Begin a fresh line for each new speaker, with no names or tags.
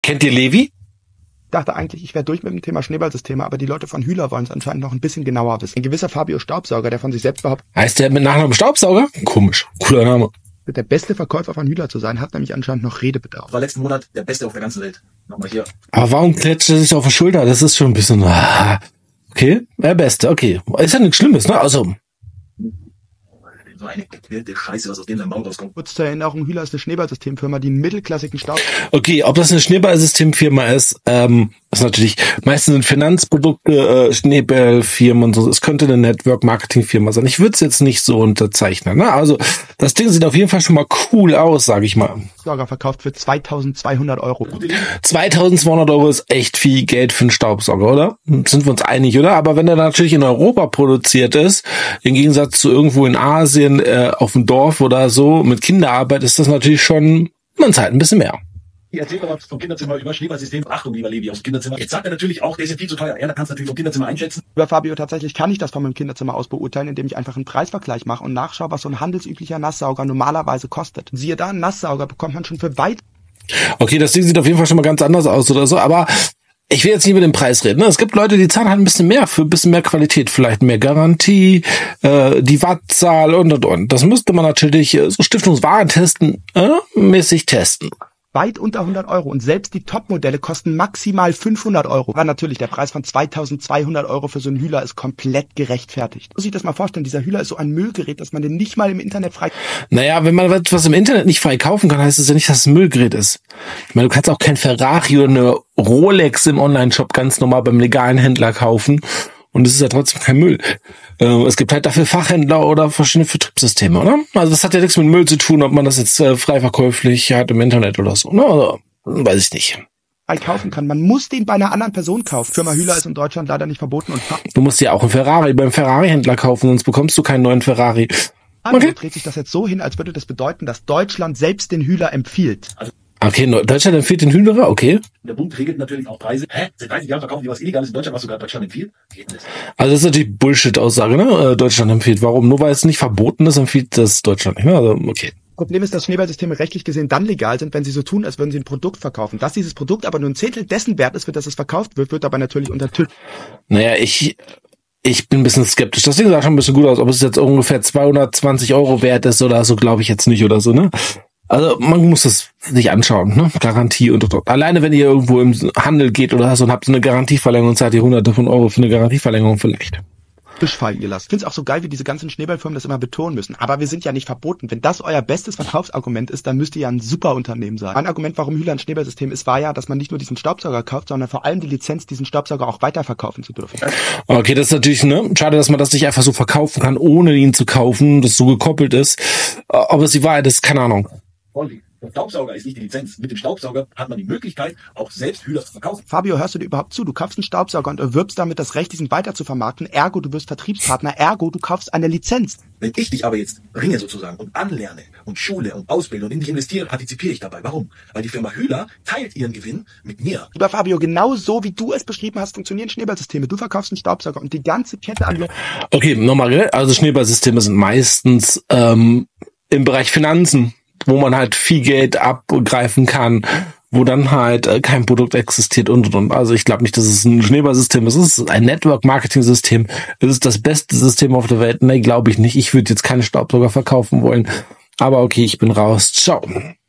Kennt ihr Levi?
Ich dachte eigentlich, ich wäre durch mit dem Thema Schneeballsysteme, aber die Leute von Hühler wollen es anscheinend noch ein bisschen genauer wissen. Ein gewisser Fabio Staubsauger, der von sich selbst behauptet,
Heißt der mit Nachnamen Staubsauger? Komisch. Cooler Name.
der beste Verkäufer von Hühler zu sein, hat nämlich anscheinend noch Redebedarf.
War letzten Monat der Beste auf der ganzen Welt. Nochmal hier.
Aber warum klatscht er sich auf die Schulter? Das ist schon ein bisschen... Okay, der Beste, okay. Ist ja nichts Schlimmes, ne? Also...
So eine gequälte Scheiße, was aus dem sein Maul rauskommt.
Kurz zur Erinnerung, Hühler ist eine Schneeballsystemfirma, die einen mittelklassigen
Okay, ob das eine Schneeballsystemfirma ist, ist natürlich, meistens sind Finanzprodukte, Schneeballfirmen und so, es könnte eine Network-Marketing-Firma sein. Ich würde es jetzt nicht so unterzeichnen, ne? Also, das Ding sieht auf jeden Fall schon mal cool aus, sage ich mal.
Staubsauger verkauft für 2.200 €.
2.200 € ist echt viel Geld für einen Staubsauger, oder? Sind wir uns einig, oder? Aber wenn der natürlich in Europa produziert ist, im Gegensatz zu irgendwo in Asien, auf dem Dorf oder so, mit Kinderarbeit, ist das natürlich schon, man zahlt ein bisschen mehr.
Ihr erzählt aber vom Kinderzimmer über Schneeballsystem. Achtung, lieber Levi, aus dem Kinderzimmer. Jetzt sagt er natürlich auch, der ist ja viel zu teuer. Ja, da kannst du natürlich vom Kinderzimmer einschätzen.
Über Fabio, tatsächlich kann ich das von meinem Kinderzimmer aus beurteilen, indem ich einfach einen Preisvergleich mache und nachschaue, was so ein handelsüblicher Nasssauger normalerweise kostet. Siehe da, einen Nasssauger bekommt man schon für weit...
Okay, das Ding sieht auf jeden Fall schon mal ganz anders aus oder so, aber ich will jetzt nicht über den Preis reden. Ne? Es gibt Leute, die zahlen halt ein bisschen mehr für ein bisschen mehr Qualität, vielleicht mehr Garantie, die Wattzahl und. Das müsste man natürlich so Stiftungswarentesten mäßig testen.
Weit unter 100 € und selbst die Top-Modelle kosten maximal 500 €. Aber natürlich, der Preis von 2.200 € für so einen Hühler ist komplett gerechtfertigt. Muss ich das mal vorstellen, dieser Hühler ist so ein Müllgerät, dass man den nicht mal im Internet frei...
Naja, wenn man was im Internet nicht frei kaufen kann, heißt es ja nicht, dass es ein Müllgerät ist. Ich meine, du kannst auch kein Ferrari oder eine Rolex im Online-Shop ganz normal beim legalen Händler kaufen. Und es ist ja trotzdem kein Müll. Es gibt halt dafür Fachhändler oder verschiedene Vertriebssysteme, oder? Also das hat ja nichts mit Müll zu tun, ob man das jetzt frei verkäuflich hat im Internet oder so, ne? Also, weiß ich nicht.
kaufen kann. Man muss den bei einer anderen Person kaufen. Firma Hühler ist in Deutschland leider nicht verboten. Und
du musst ja auch einen Ferrari beim Ferrari-Händler kaufen, sonst bekommst du keinen neuen Ferrari.
Okay. Dreht sich das jetzt so hin, als würde das bedeuten, dass Deutschland selbst den Hühler empfiehlt.
Okay, Deutschland empfiehlt den Hühler, okay.
Der Bund regelt natürlich auch Preise. Seit 30 Jahren verkaufen die was Illegales in Deutschland, was sogar Deutschland empfiehlt? Geht nicht.
Also das ist natürlich Bullshit-Aussage, ne? Deutschland empfiehlt. Warum? Nur weil es nicht verboten ist, empfiehlt das Deutschland nicht, ne? Also, okay.
Problem ist, dass Schneeballsysteme rechtlich gesehen dann legal sind, wenn sie so tun, als würden sie ein Produkt verkaufen. Dass dieses Produkt aber nur ein Zehntel dessen wert ist, für das es verkauft wird, wird aber natürlich untertüttelt.
Naja, ich bin ein bisschen skeptisch. Das Ding sah schon ein bisschen gut aus. Ob es jetzt ungefähr 220 € wert ist oder so, glaube ich jetzt nicht oder so, ne? Also man muss es sich anschauen, ne? Garantie und. Alleine wenn ihr irgendwo im Handel geht oder so und habt so eine Garantieverlängerung, zahlt ihr Hunderte von Euro für eine Garantieverlängerung vielleicht.
Fallen gelassen. Ich finde es auch so geil, wie diese ganzen Schneeballfirmen das immer betonen müssen. Aber wir sind ja nicht verboten. Wenn das euer bestes Verkaufsargument ist, dann müsst ihr ja ein super Unternehmen sein. Mein Argument, warum Hühler ein Schneeballsystem ist, war ja, dass man nicht nur diesen Staubsauger kauft, sondern vor allem die Lizenz, diesen Staubsauger auch weiterverkaufen zu dürfen.
Okay, das ist natürlich, ne, schade, dass man das nicht einfach so verkaufen kann, ohne ihn zu kaufen, das so gekoppelt ist. Ob es die Wahrheit ist, keine Ahnung.
Der Staubsauger ist nicht die Lizenz. Mit dem Staubsauger hat man die Möglichkeit, auch selbst Hühler zu verkaufen.
Fabio, hörst du dir überhaupt zu? Du kaufst einen Staubsauger und erwirbst damit das Recht, diesen weiter zu vermarkten. Ergo, du wirst Vertriebspartner. Ergo, du kaufst eine Lizenz.
Wenn ich dich aber jetzt bringe sozusagen und anlerne und schule und ausbilde und in dich investiere, partizipiere ich dabei. Warum? Weil die Firma Hühler teilt ihren Gewinn mit mir.
Lieber Fabio, genau so wie du es beschrieben hast, funktionieren Schneeballsysteme. Du verkaufst einen Staubsauger und die ganze Kette an...
Okay, nochmal, also Schneeballsysteme sind meistens im Bereich Finanzen, wo man halt viel Geld abgreifen kann, wo dann halt kein Produkt existiert und. Also ich glaube nicht, dass es ein Schneeballsystem ist. Es ist ein Network-Marketing-System. Es ist das beste System auf der Welt. Nee, glaube ich nicht. Ich würde jetzt keine Staubsauger verkaufen wollen. Aber okay, ich bin raus. Ciao.